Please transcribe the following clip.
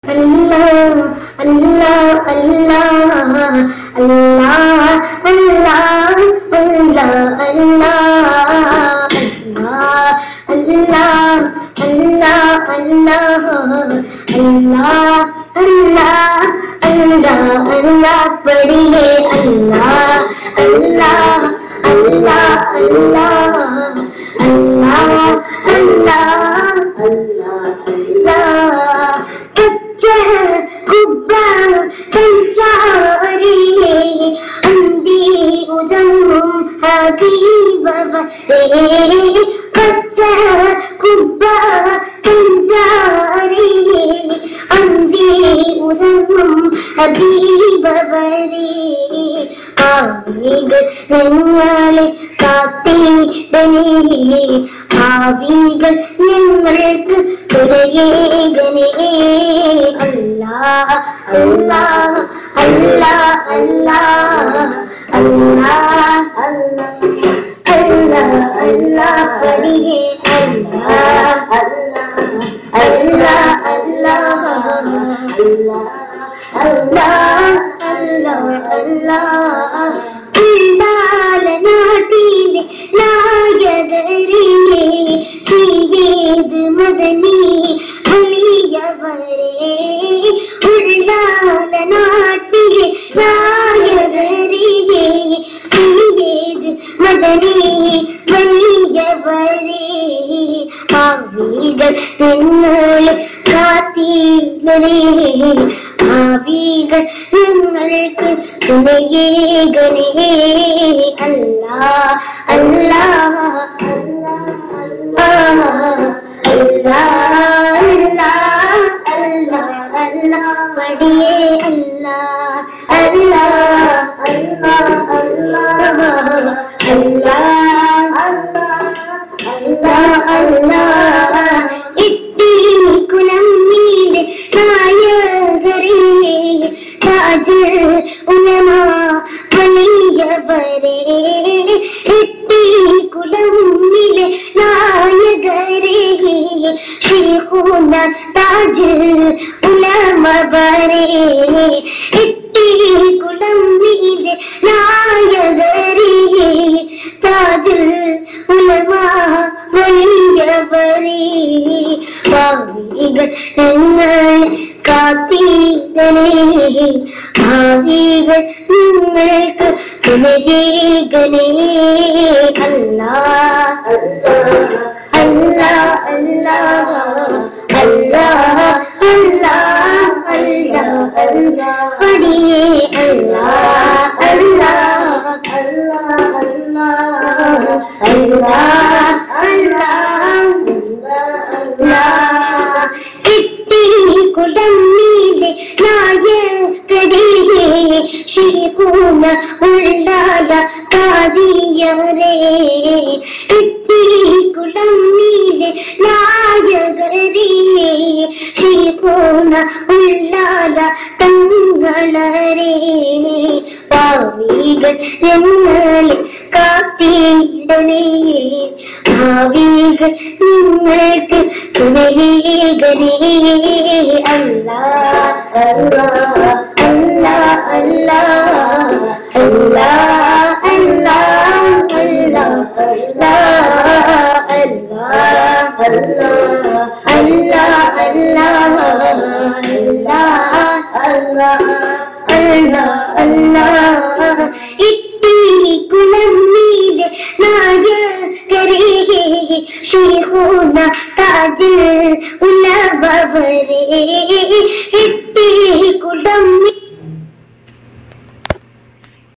Allah, Allah, Allah, Allah, Allah, Allah, Allah, Allah, Allah, Allah, Allah, Allah, Allah, पढ़िए Allah, Allah, Allah, Allah, Allah, Allah, Allah, Allah, कच्चा हुब्बा कंचारिये अंधी उदम हबीब बरे कच्चा हुब्बा कंचारिये अंधी उदम हबीब बरे ആവികൾ ഞങ്ങളെ കാത്തിടണേ ആവികൾ ഞങ്ങൾക്ക് തുണയേകണേ അല്ലാഹ് അല്ലാഹ് അല്ലാഹ് അല്ലാഹ് അല്ലാഹ് അല്ലാഹ് അല്ലാഹ് പടിയേ അല്ലാഹ് അല്ലാഹ് അല്ലാഹ് അല്ലാഹ് അല്ലാഹ് അല്ലാഹ് ഉള്ളാല നാട്ടിലെ നായകരേ സീയേത് മദനി വലിയവരേ ഉള്ളാല നാട്ടിലെ നായകരേ സീയേത് മദനി വലിയവരേ ആവികൾ ഞങ്ങളെ കാത്തിടണേ ആവികൾ ഞങ്ങൾക്ക് തുണയേകണേ അല്ലാഹ് അല്ലാഹ് അല്ലാഹ് അല്ലാഹ് അല്ലാഹ് അല്ലാഹ് പടിയേ അല്ലാഹ് അല്ലാഹ് അല്ലാഹ് അല്ലാഹ് അല്ലാഹ് അല്ലാഹ് ഇത്തിക്കുലം നീലെ നായകരേ താജ് ഉലമാ വലിയവരേ ഇത്തിക്കുലം നീലെ നായകരേ ശൈഖുന താജ് ഉലമാ വരേ ഇത്തിക്കുലം നീലെ നായകരേ താജ് ഉലമാ വലിയവരേ ഭാവികൾ ഞങ്ങൾ കാത്തിടണേ ഭാവികൾ നിങ്ങൾക്ക് തുണയേകണേ അല്ലാഹ് അല്ലാഹ് അല്ലാഹ് അല്ലാഹ് അല്ലാഹ് അല്ലാഹ് അല്ലാഹ് പടിയേ അല്ലാഹ് അല്ലാഹ് അല്ലാഹ് അല്ലാഹ് അല്ലാഹ് അല്ലാഹ് ഇത്തിക്കുലം നീലെ നായകരേ ശൈഖുന ഉള്ളാല കാദിയവരേ ഇത്തിക്കുലം നീലെ നായകരേ ശൈഖുന ഉള്ളാല തങ്ങളരേ ഭാവികൾ ഞങ്ങളെ കാത്തിടണേ ഭാവികൾ നിങ്ങൾക്ക് തുണയേകണേ അല്ലാഹ് അല്ലാഹ് അല്ലാഹ് അല്ലാഹ് അല്ലാഹ് അല്ലാഹ് അല്ലാഹ് അല്ലാഹ് അല്ലാഹ് ഇത്തിക്കുലം നീലെ നായകരേ ശൈഖുന താജ് ഉലമാ വരേ